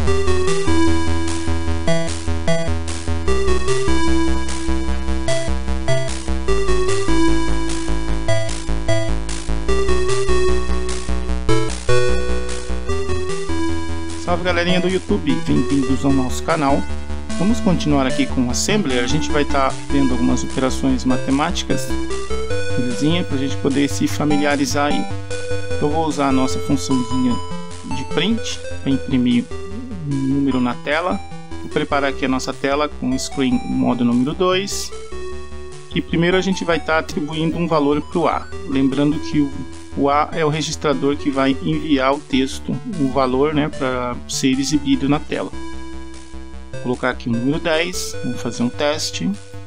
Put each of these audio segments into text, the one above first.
Salve galerinha do YouTube, bem-vindos ao nosso canal. Vamos continuar aqui com o Assembler. A gente vai estar vendo algumas operações matemáticas, belezinha, para a gente poder se familiarizar aí. Eu vou usar a nossa funçãozinha de print para imprimir um número na tela. Vou preparar aqui a nossa tela com o screen modo número 2. E primeiro a gente vai estar atribuindo um valor para o A. Lembrando que o A é o registrador que vai enviar o texto, o valor, né, para ser exibido na tela. Vou colocar aqui o número 10, vamos fazer um teste.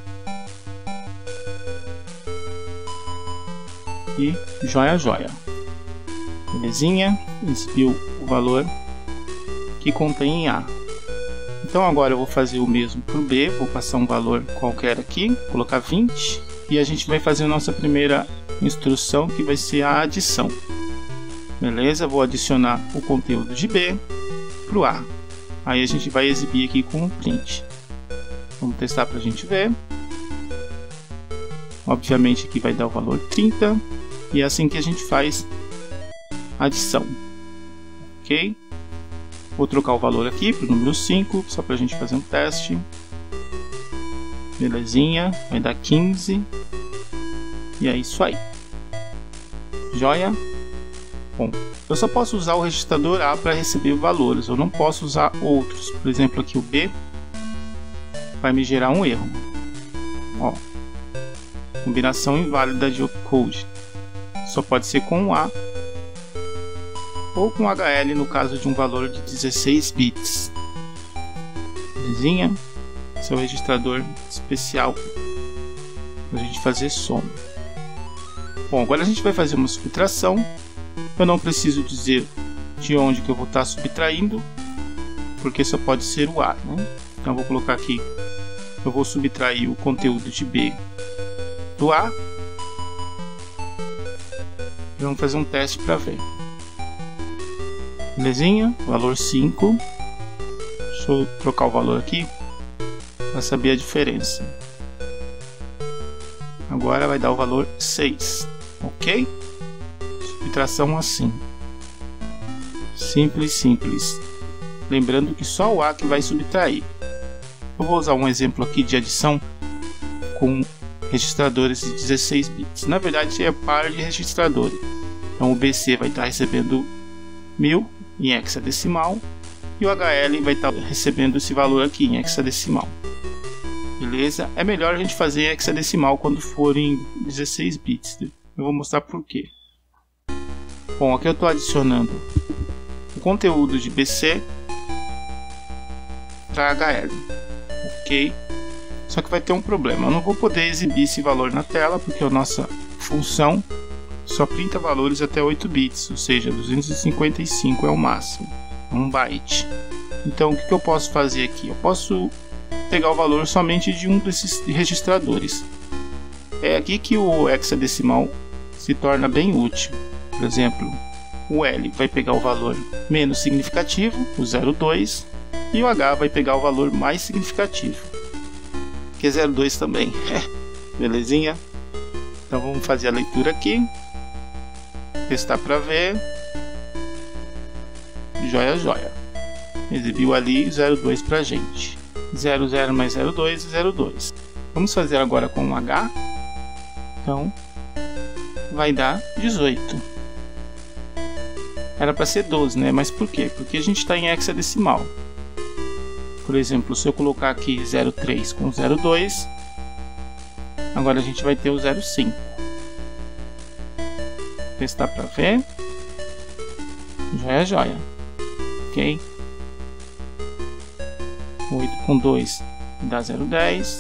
E joia, joia. Belezinha, exibiu o valor que contém em A. Então agora eu vou fazer o mesmo para o B, vou passar um valor qualquer aqui, colocar 20. E a gente vai fazer a nossa primeira instrução, que vai ser a adição. Beleza? Vou adicionar o conteúdo de B para o A. Aí a gente vai exibir aqui com o print. Vamos testar para a gente ver. Obviamente aqui vai dar o valor 30. E é assim que a gente faz a adição. Ok? Vou trocar o valor aqui para o número 5, só para a gente fazer um teste. Belezinha, vai dar 15. E é isso aí. Joia? Bom, eu só posso usar o registrador A para receber valores, eu não posso usar outros. Por exemplo, aqui o B vai me gerar um erro. Ó, combinação inválida de opcode. Só pode ser com o A ou com HL no caso de um valor de 16 bits. Belezinha? Esse é o registrador especial para a gente fazer soma. Bom, agora a gente vai fazer uma subtração. Eu não preciso dizer de onde que eu vou estar subtraindo, porque só pode ser o A, né? Então eu vou colocar aqui, eu vou subtrair o conteúdo de B do A. E vamos fazer um teste para ver. Belezinha? Valor 5. Deixa eu trocar o valor aqui para saber a diferença. Agora vai dar o valor 6. Ok? Subtração assim. Simples, simples. Lembrando que só o A que vai subtrair. Eu vou usar um exemplo aqui de adição com registradores de 16 bits. Na verdade é par de registradores. Então o BC vai estar recebendo 1000 em hexadecimal e o HL vai estar recebendo esse valor aqui em hexadecimal. Beleza? É melhor a gente fazer hexadecimal quando for em 16 bits. Eu vou mostrar por quê. Bom, aqui eu estou adicionando o conteúdo de BC para HL. Ok? Só que vai ter um problema. Eu não vou poder exibir esse valor na tela porque a nossa função só printa valores até 8 bits, ou seja, 255 é o máximo, 1 byte. Então o que eu posso fazer aqui? Eu posso pegar o valor somente de um desses registradores. É aqui que o hexadecimal se torna bem útil. Por exemplo, o L vai pegar o valor menos significativo, o 0,2, e o H vai pegar o valor mais significativo, que é 0,2 também. Belezinha? Então vamos fazer a leitura aqui. Testar para ver. Joia, joia. Exibiu ali 0,2 para a gente. 00 mais 0,2, 0,2. Vamos fazer agora com o H. Então, vai dar 18. Era para ser 12, né? Mas por quê? Porque a gente está em hexadecimal. Por exemplo, se eu colocar aqui 0,3 com 0,2, agora a gente vai ter o 0,5. Testar para ver. Joia, joia. Ok. 8 com 2 dá 0,10.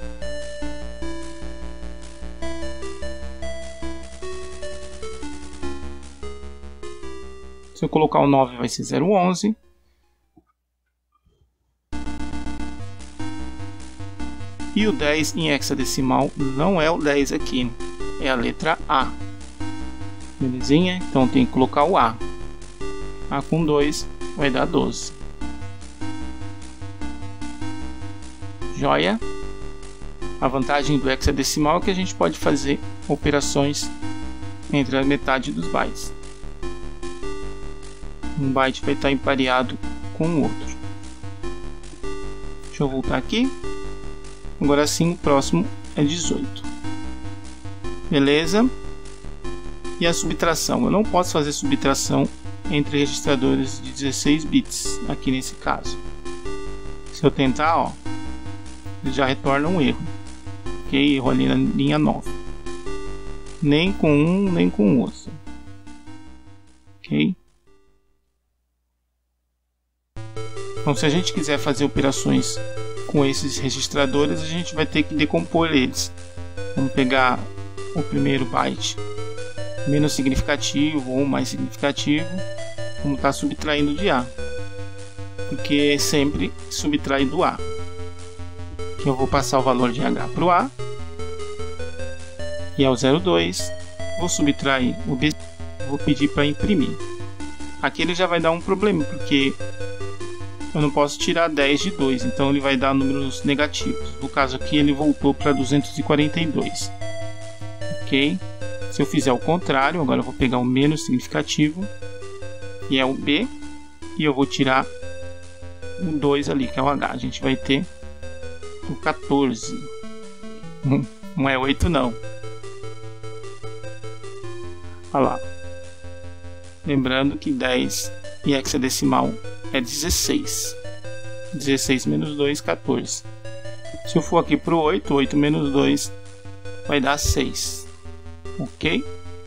Se eu colocar o 9 vai ser 0,11. E o 10 em hexadecimal não é o 10 aqui, é a letra A. Belezinha? Então tem que colocar o A. A com 2 vai dar 12. Joia. A vantagem do hexadecimal é que a gente pode fazer operações entre a metade dos bytes. Um byte vai estar empareado com o outro. Deixa eu voltar aqui. Agora sim, o próximo é 18. Beleza? E a subtração? Eu não posso fazer subtração entre registradores de 16 bits, aqui nesse caso. Se eu tentar, ó, ele já retorna um erro. Ok? Erro ali na linha 9. Nem com um, nem com o outro. Ok? Então, se a gente quiser fazer operações com esses registradores, a gente vai ter que decompor eles. Vamos pegar o primeiro byte menos significativo ou mais significativo, vamos estar subtraindo de A, porque sempre subtrai do A. Aqui eu vou passar o valor de H para o A, e é o 0,2, vou subtrair o B, vou pedir para imprimir. Aqui ele já vai dar um problema, porque eu não posso tirar 10 de 2, então ele vai dar números negativos. No caso aqui ele voltou para 242. Ok? Se eu fizer o contrário, agora eu vou pegar o menos significativo, que é o B, e eu vou tirar o 2 ali, que é o H. A gente vai ter o 14. Não é 8 não. Olha lá. Lembrando que 10 em hexadecimal é 16. 16 menos 2, 14. Se eu for aqui para o 8, 8 menos 2 vai dar 6. Ok?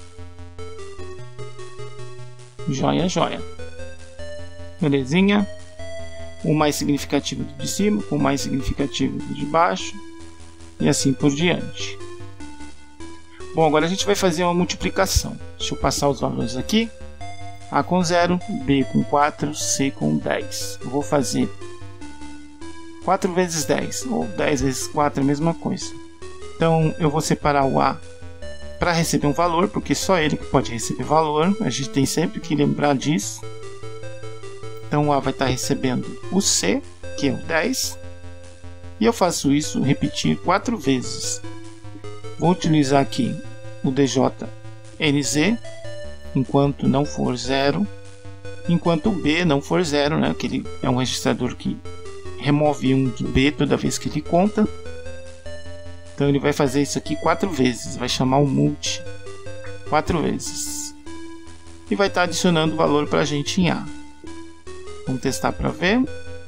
Joia, joia. Belezinha. O mais significativo do de cima, o mais significativo do de baixo. E assim por diante. Bom, agora a gente vai fazer uma multiplicação. Deixa eu passar os valores aqui. A com 0, B com 4, C com 10. Eu vou fazer 4 vezes 10, ou 10 vezes 4 é a mesma coisa. Então eu vou separar o A para receber um valor, porque só ele que pode receber valor. A gente tem sempre que lembrar disso. Então o A vai estar recebendo o C, que é o 10. E eu faço isso repetir 4 vezes. Vou utilizar aqui o DJNZ, enquanto não for 0. Enquanto o B não for 0, né? Que ele é um registrador que remove 1 do B toda vez que ele conta. Então ele vai fazer isso aqui 4 vezes, vai chamar o multi 4 vezes. E vai estar adicionando valor para a gente em A. Vamos testar para ver.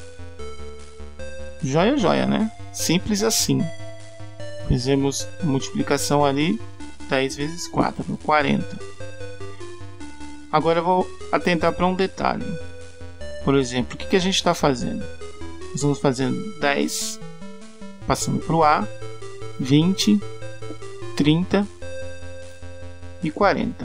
Joia, joia, né? Simples assim. Fizemos a multiplicação ali, 10 vezes 4, 40. Agora eu vou atentar para um detalhe. Por exemplo, o que a gente está fazendo? Nós vamos fazendo 10, passando para o A, 20, 30 e 40.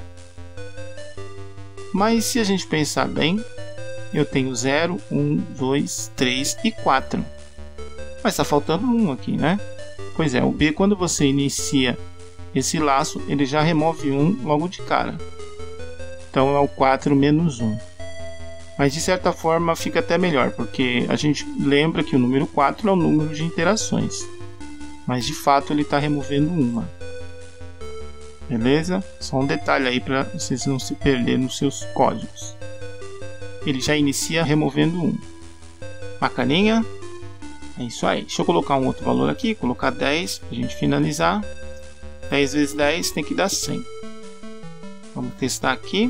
Mas se a gente pensar bem, eu tenho 0, 1, 2, 3 e 4. Mas está faltando 1 aqui, né? Pois é, o B, quando você inicia esse laço, ele já remove 1 logo de cara. Então é o 4 menos 1. Mas de certa forma fica até melhor, porque a gente lembra que o número 4 é o número de interações. Mas de fato ele está removendo uma. Beleza? Só um detalhe aí para vocês não se perderem nos seus códigos. Ele já inicia removendo 1. Bacaninha? É isso aí. Deixa eu colocar um outro valor aqui. Colocar 10 para a gente finalizar. 10 vezes 10 tem que dar 100. Vamos testar aqui.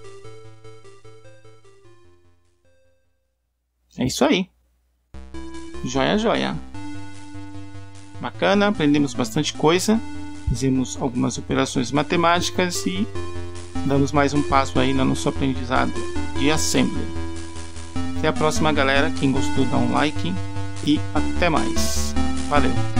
É isso aí. Joia, joia. Bacana, aprendemos bastante coisa. Fizemos algumas operações matemáticas e damos mais um passo aí no nosso aprendizado de Assembly. Até a próxima, galera. Quem gostou, dá um like e até mais. Valeu!